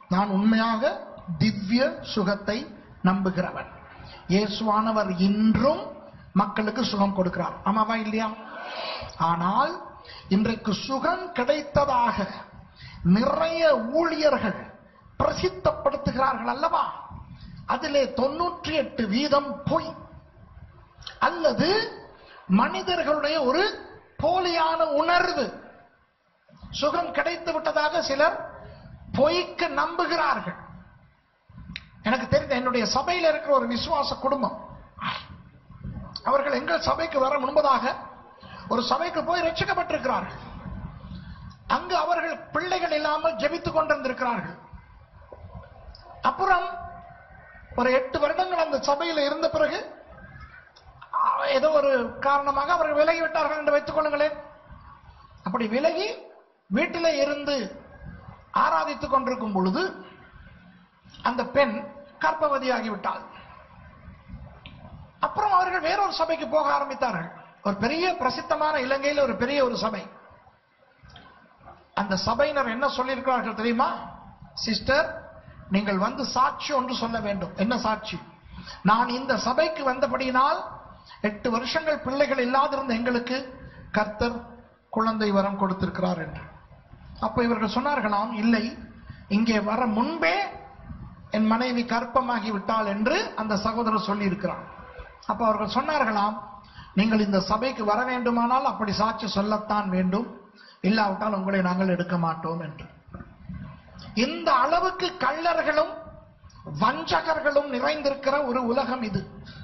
நான் உண்மையாக திவ்ய சுகத்தை நம்புகிறவன். இயேசுவானவர் இன்றும் மக்களுக்கு சுகம் கொடுக்கிறார். ஆமாவா இல்லையா? ஆனால் இன்றைக்கு சுகம் கிடைத்ததாக நிறைய ஊழியர்கள் பிரசித்தப்படுத்துகிறார்கள் அல்லவா? அதிலே 98% பொய் அல்லது மனிதர்களுடைய ஒரு போலியான உணர்வு. சுகம் கிடைத்து விட்டதாக சிலர் பொய்க்கு நம்புகிறார்கள். எனக்கு தெரிந்த என்னுடைய சபையில் இருக்கிற ஒரு விசுவாச குடும்பம், அவர்கள் எங்கள் சபைக்கு வர முன்பதாக ஒரு சபைக்கு போய் ரட்சிக்கப்பட்டிருக்கிறார்கள். அங்கு அவர்கள் பிள்ளைகள் இல்லாமல் ஜெபித்துக் கொண்டிருந்திருக்கிறார்கள். அப்புறம் ஒரு 8 வருடங்கள் அந்த சபையில் இருந்த பிறகு ஏதோ ஒரு காரணமாக அவர்கள் விலகிவிட்டார்கள் என்று வைத்துக் கொள்ளுங்களேன். அப்படி விலகி வீட்டிலே இருந்து ஆராதித்துக் கொண்டிருக்கும் பொழுது அந்த பெண் கர்ப்பவதியாகிவிட்டாள். அப்புறம் அவர்கள் வேறொரு சபைக்கு போக ஆரம்பித்தார்கள். ஒரு பெரிய பிரசித்தமான இலங்கையில் ஒரு பெரிய ஒரு சபை. அந்த சபையினர் என்ன சொல்லியிருக்கிறார்கள் தெரியுமா? சிஸ்டர், நீங்கள் வந்து சாட்சி ஒன்று சொல்ல வேண்டும். என்ன சாட்சி? நான் இந்த சபைக்கு வந்தபடியினால் 8 வருஷங்கள் பிள்ளைகள் இல்லாதிருந்த எங்களுக்கு கர்த்தர் குழந்தை வரம் கொடுத்திருக்கிறார் என்று. அப்ப இவர்கள் சொன்னார்களாம், இல்லை, இங்கே வர முன்பே என் மனைவி கர்ப்பமாகி விட்டாள் என்று அந்த சகோதரர் சொல்லி இருக்கிறார். அப்ப அவர்கள் சொன்னார்களாம், நீங்கள் இந்த சபைக்கு வர வேண்டுமானால் அப்படி சாட்சி சொல்லத்தான் வேண்டும், இல்லாவிட்டால் உங்களை நாங்கள் எடுக்க மாட்டோம் என்று. இந்த அளவுக்கு கள்ளர்களும் வஞ்சகர்களும் நிறைந்திருக்கிற ஒரு உலகம் இது.